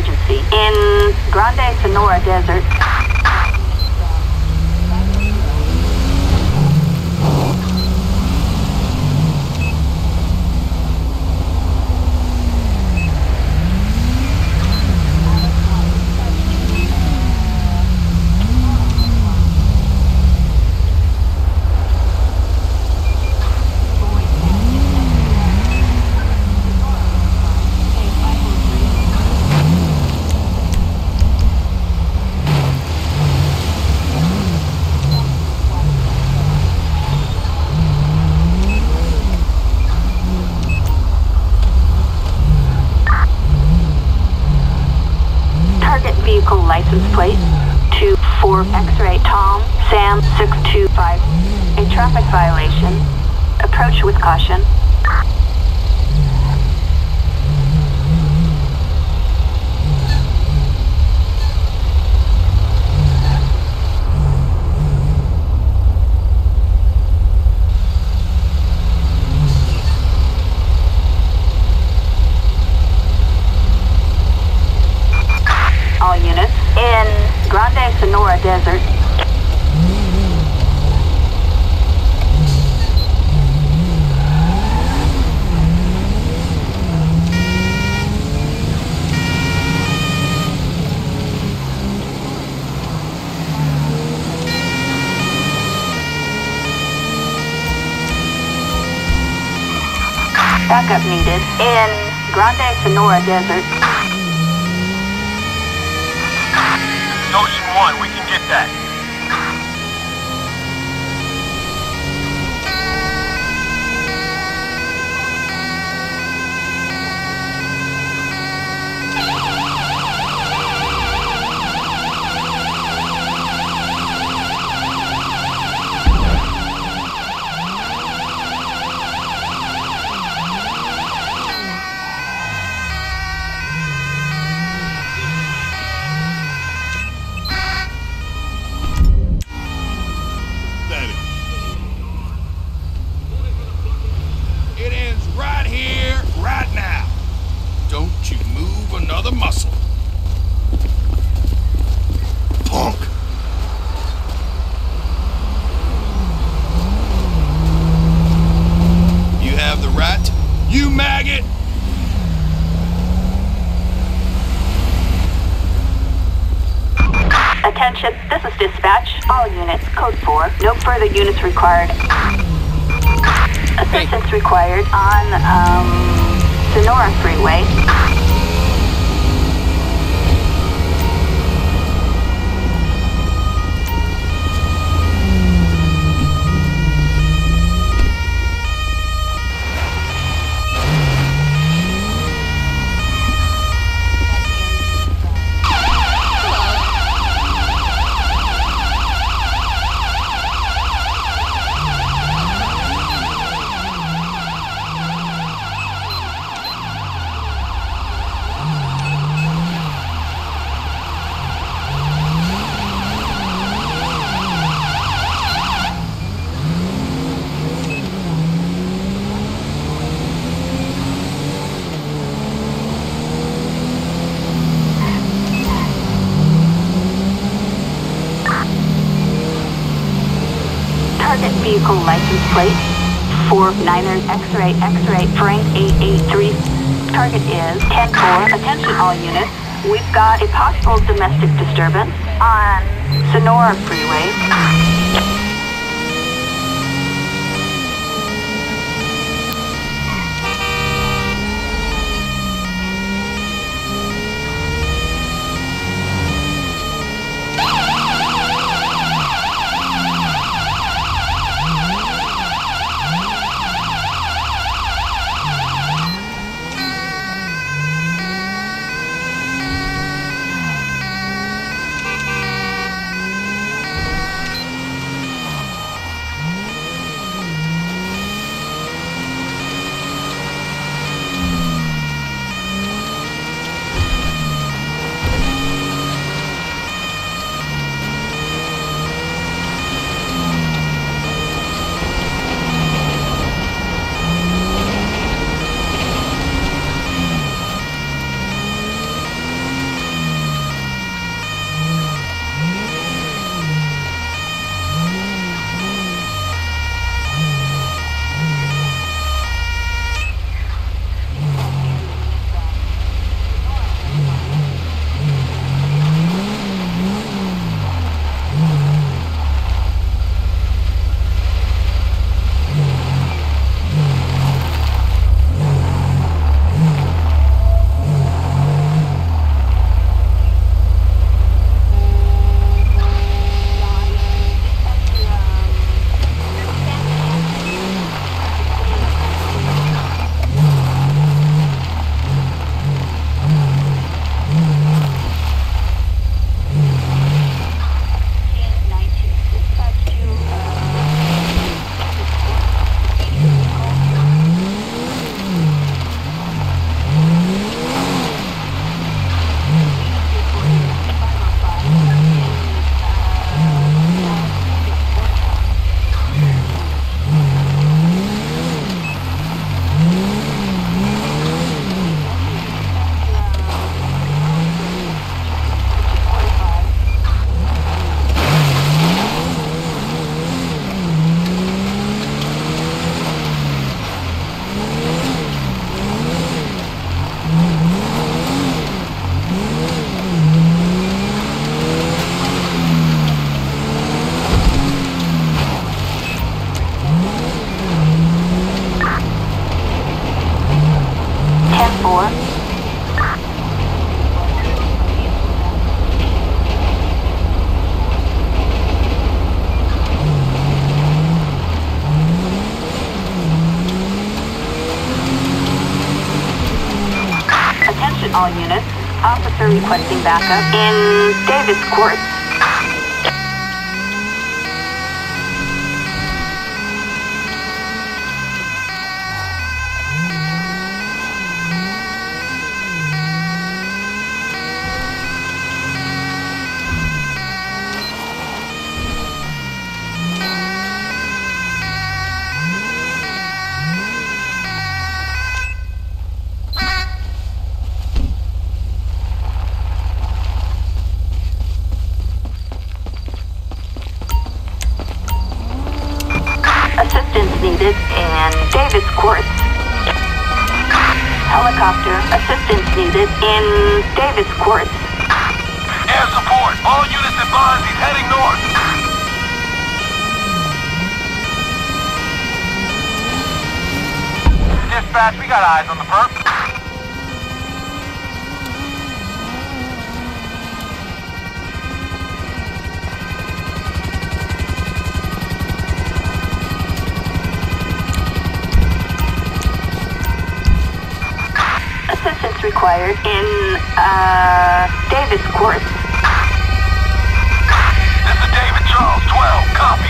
emergency. In Grande Sonora Desert. Vehicle license plate 24 X-ray Tom Sam 625. A traffic violation. Approach with caution. All units in Grande Sonora Desert. Backup needed in Grande Sonora Desert. Ocean 1, we can get that. It ends right here, right now. Don't you move another muscle. Punk. You have the right, you maggot. Attention, this is dispatch. All units, code 4. No further units required. Assistance required on Sonora Freeway. Target vehicle license plate 49ers X-ray Frank 883. Target is 10-4. Attention all units. We've got a possible domestic disturbance on Sonora Freeway. Operator requesting backup in Davis Court. Assistance needed in Davis Court. Helicopter assistance needed in Davis Court. Air support. All units advised he's heading north. Dispatch, we got eyes on the perp. Assistance required in Davis Court. This is David Charles, 12. Copy.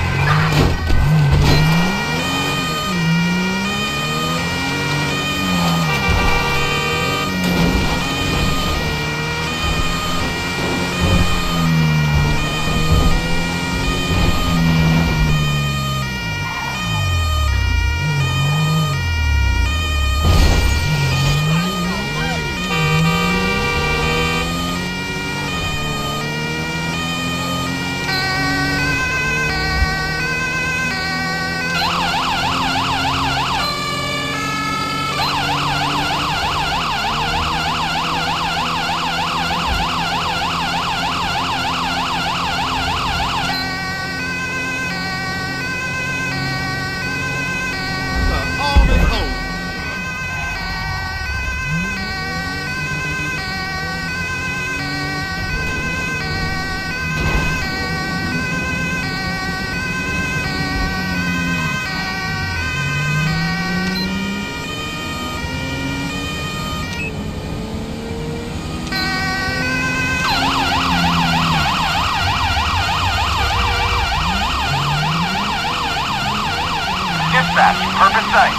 Dispatch, perfect sight.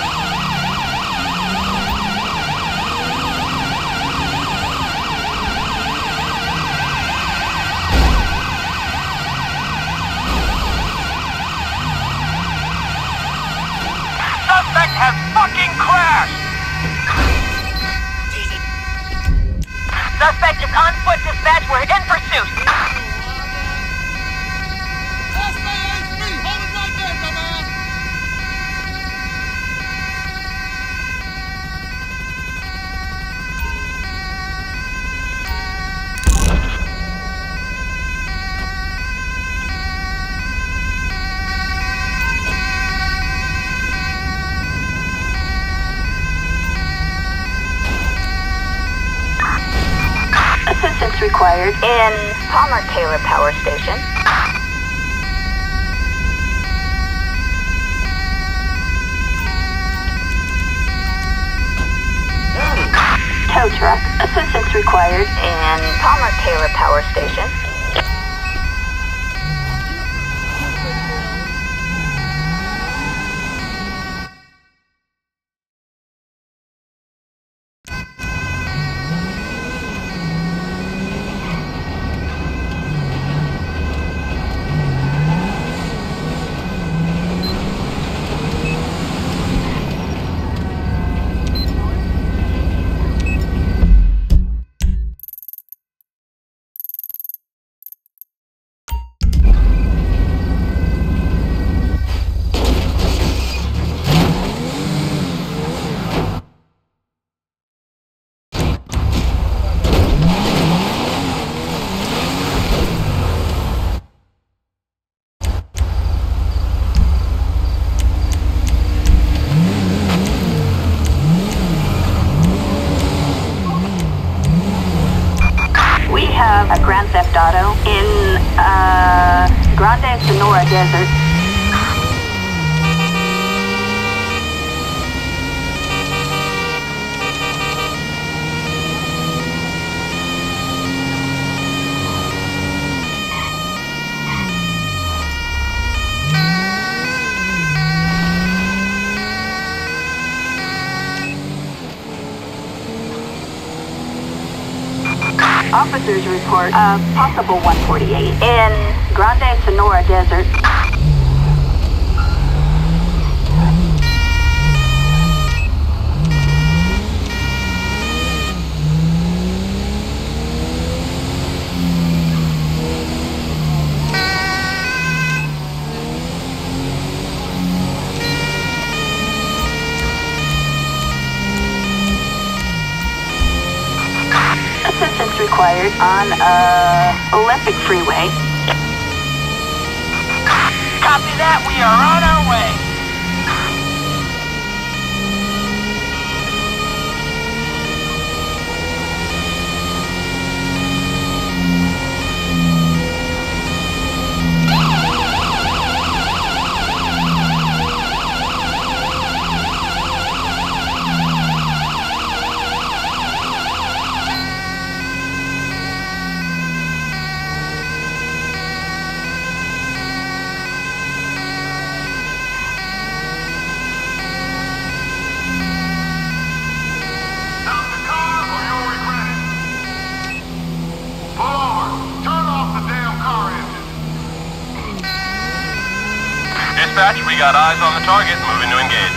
Suspect has fucking crashed! Suspect is on foot, dispatch. We're in pursuit. Assistance required in Palmer Taylor Power Station. Tow truck. Assistance required in Palmer Taylor Power Station. A Grand Theft Auto in Grande Sonora Desert. Officers report a possible 148 in Grande Sonora Desert. Assistance required on Olympic Freeway. Copy that. We are on our way. Dispatch, we got eyes on the target, moving to engage.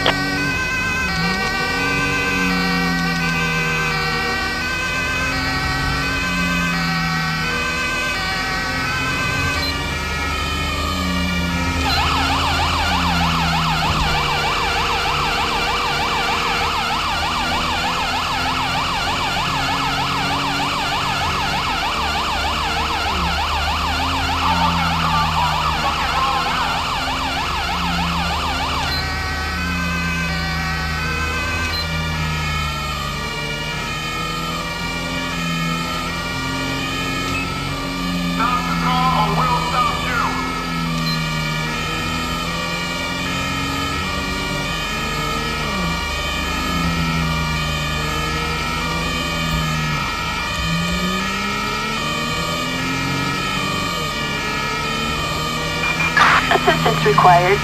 Assistance required.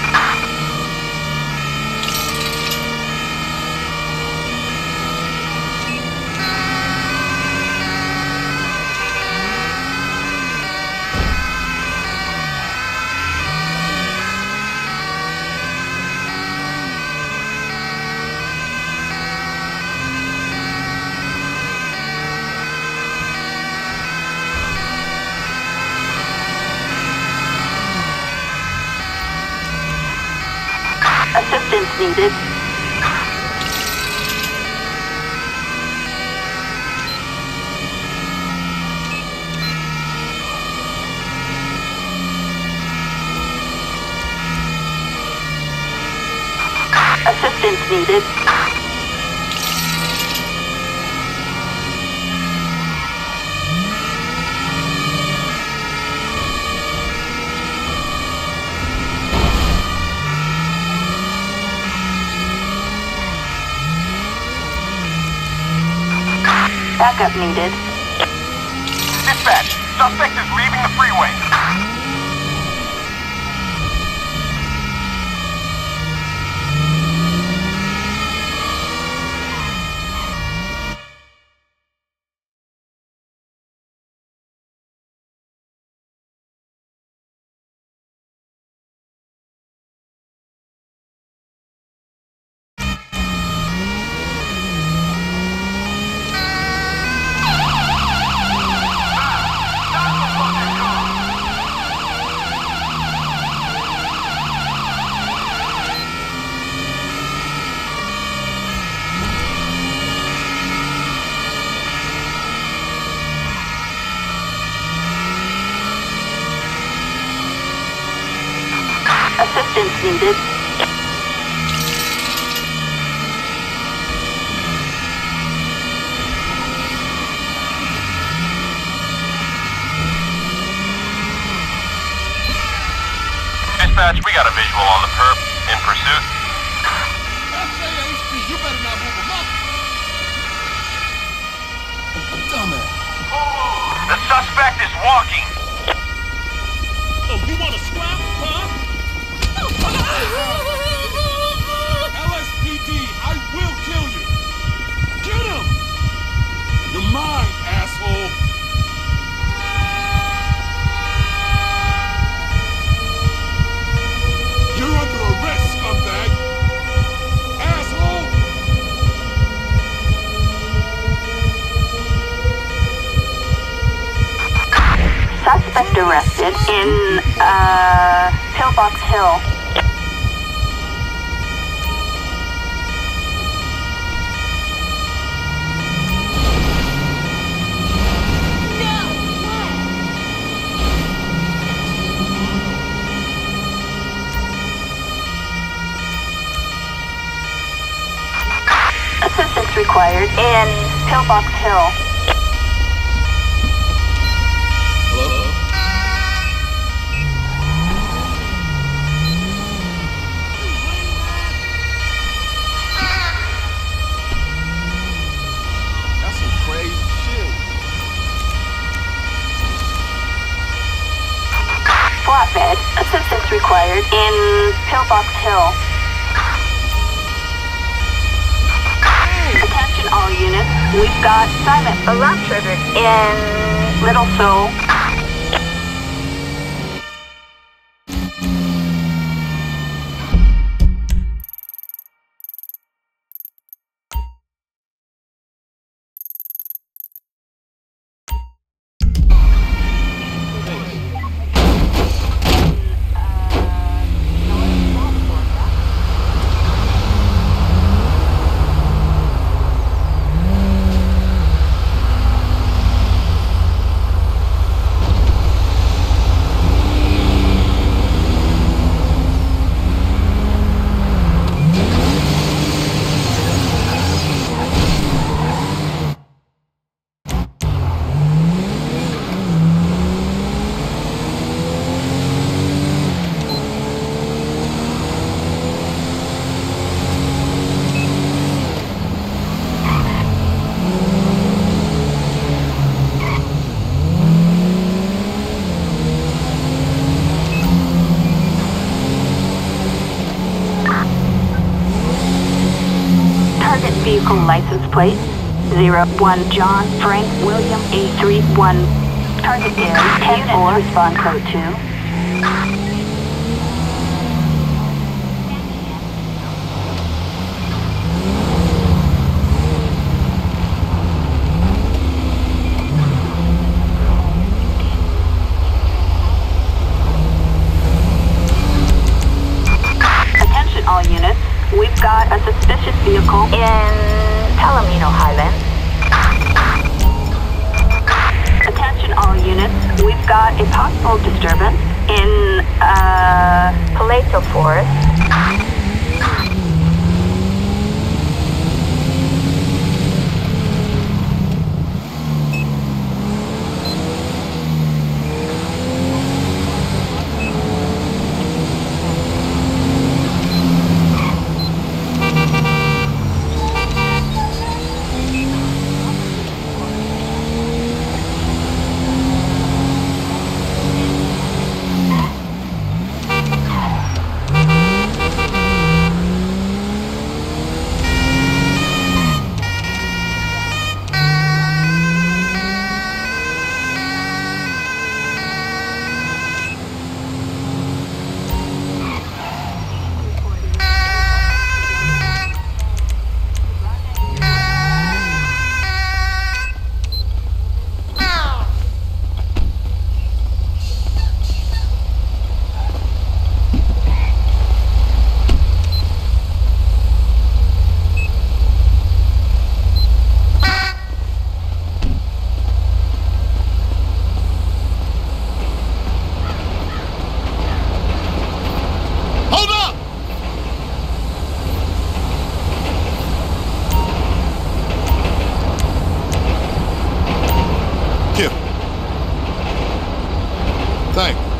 Assistance needed. Assistance needed. Backup needed. Dispatch, suspect is leaving the freeway. Assistance needed. Dispatch, we got a visual on the perp. In pursuit. SAHP, you better not move him up. Dumbass. The suspect is walking. Oh, you want to scrap, huh? LSPD, I will kill you. Get him. You're mine, asshole. Suspect arrested in, Pillbox Hill. Assistance required in Pillbox Hill. Hello? That's some crazy shit. Flatbed. Assistance required in Pillbox Hill. Attention all units. We've got silent alarm triggered in Little Seoul. Vehicle license plate 01 John Frank William 831. Target is 10-4. Respond code 2. Attention all units. We've got a suspicious vehicle in Palomino Highlands. Attention all units. We've got a possible disturbance in, Paleto Forest. Thanks.